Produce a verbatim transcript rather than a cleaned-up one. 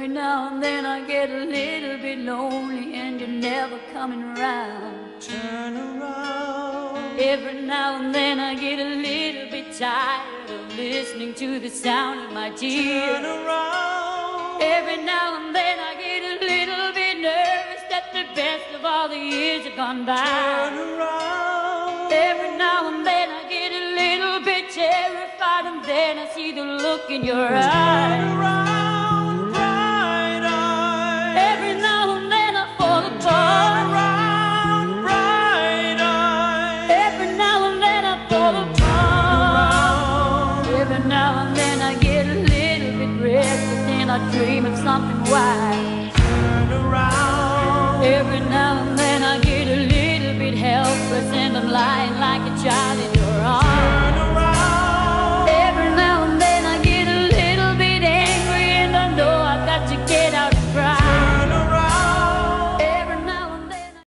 now and then I get a little bit lonely and you're never coming around. Turn around. Every now and then I get a little bit tired of listening to the sound of my tears. Turn around. Every now and then I get a little bit nervous that the best of all the years have gone by. Turn around. Every now and then I get a little bit terrified, and then I see the look in your Turn eyes. around, bright eyes. Every now and then I fall Turn apart. around, bright eyes. Every now and then I fall apart. Every now and then I get a little bit restless and I dream of something wild. Turn around. Every now and then I get a little bit helpless and I'm lying like a child in your arms. Turn around. Every now and then I get a little bit angry and I know I've got to get out and cry.